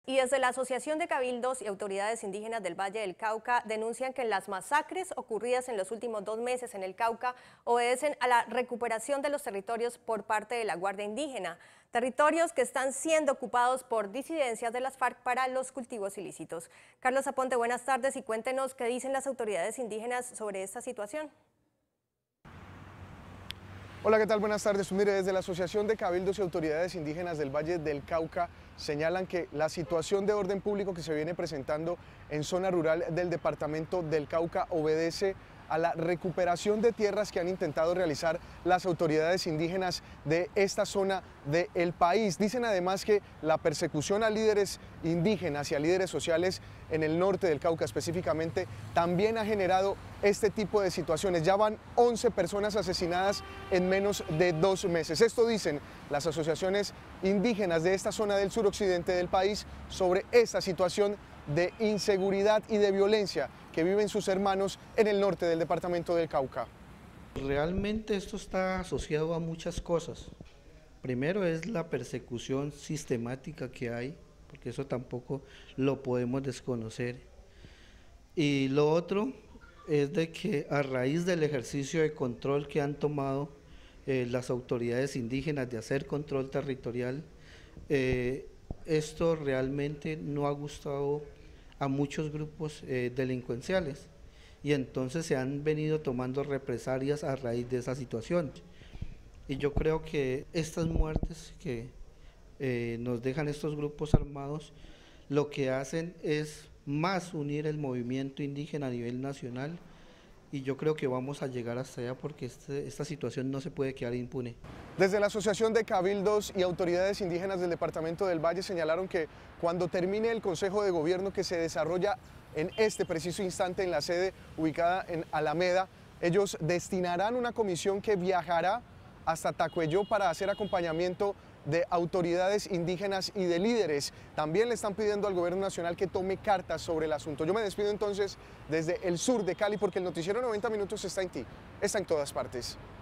Y desde la Asociación de Cabildos y Autoridades Indígenas del Valle del Cauca denuncian que las masacres ocurridas en los últimos 2 meses en el Cauca obedecen a la recuperación de los territorios por parte de la Guardia Indígena, territorios que están siendo ocupados por disidencias de las FARC para los cultivos ilícitos. Carlos Aponte, buenas tardes y cuéntenos qué dicen las autoridades indígenas sobre esta situación. Hola, ¿qué tal? Buenas tardes. Mire, desde la Asociación de Cabildos y Autoridades Indígenas del Valle del Cauca señalan que la situación de orden público que se viene presentando en zona rural del departamento del Cauca obedece a la recuperación de tierras que han intentado realizar las autoridades indígenas de esta zona del país. Dicen además que la persecución a líderes indígenas y a líderes sociales en el norte del Cauca específicamente también ha generado este tipo de situaciones. Ya van 11 personas asesinadas en menos de 2 meses. Esto dicen las asociaciones indígenas de esta zona del suroccidente del país sobre esta situación de inseguridad y de violencia que viven sus hermanos en el norte del departamento del Cauca. Realmente esto está asociado a muchas cosas. Primero es la persecución sistemática que hay, porque eso tampoco lo podemos desconocer. Y lo otro es de que a raíz del ejercicio de control que han tomado las autoridades indígenas de hacer control territorial, esto realmente no ha gustado a muchos grupos delincuenciales y entonces se han venido tomando represalias a raíz de esa situación. Y yo creo que estas muertes que nos dejan estos grupos armados, lo que hacen es más unir el movimiento indígena a nivel nacional, y yo creo que vamos a llegar hasta allá porque esta situación no se puede quedar impune. Desde la Asociación de Cabildos y Autoridades Indígenas del Departamento del Valle señalaron que cuando termine el Consejo de Gobierno que se desarrolla en este preciso instante en la sede ubicada en Alameda, ellos destinarán una comisión que viajará hasta Tacuelló para hacer acompañamiento de autoridades indígenas y de líderes. También le están pidiendo al gobierno nacional que tome cartas sobre el asunto. Yo me despido entonces desde el sur de Cali porque el noticiero 90 Minutos está en ti, está en todas partes.